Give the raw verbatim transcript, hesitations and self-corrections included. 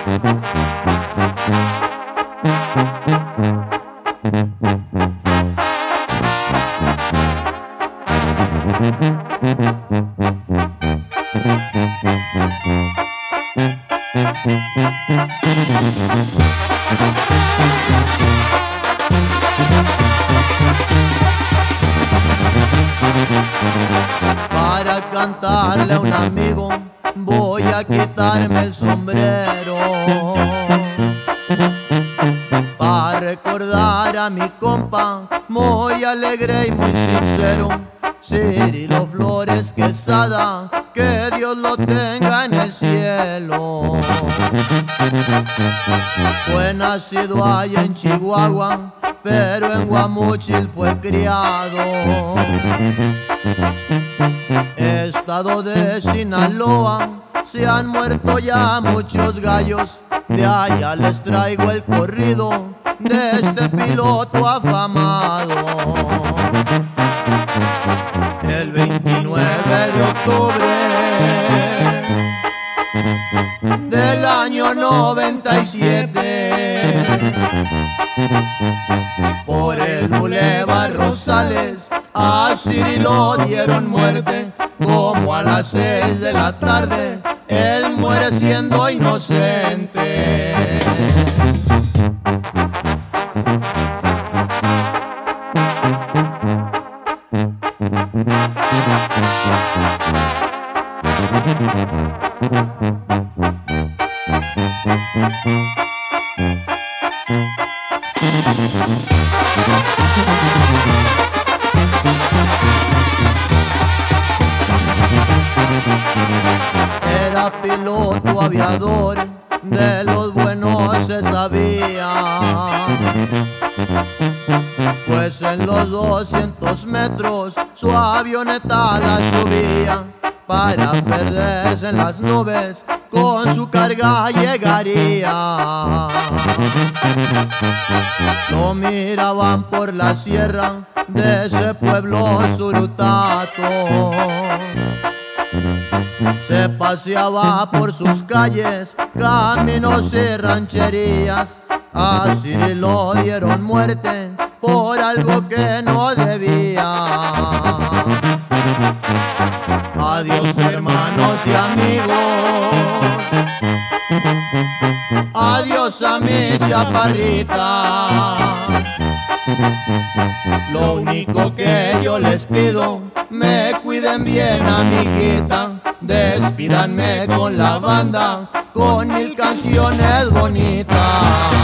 Para cantarle a un amigo voy a quitarme el sombrero, para recordar a mi compa muy alegre y muy sincero, Cirilo Flores Quesada, que Dios lo tenga en el cielo. Fue nacido allá en Chihuahua, pero en Guamúchil fue criado. Estado de Sinaloa, se han muerto ya muchos gallos, de allá les traigo el corrido de este piloto afamado. El veintinueve de octubre del año noventa y siete, por el Boulevard Rosales a Cirilo dieron muerte, como a las seis de la tarde, él muere siendo inocente. Era piloto aviador, de los buenos se sabía, pues en los doscientos metros su avioneta la subía, para perderse en las nubes con su carga llegaría. Lo miraban por la sierra de ese pueblo Surutato, se paseaba por sus calles, caminos y rancherías. A Cirilo dieron muerte por algo que no debía. Adiós hermanos y amigos, adiós a mi chaparrita. Lo único que yo les pido, me cuiden bien a mi hijita. Despídanme con la banda, con mil canciones bonitas.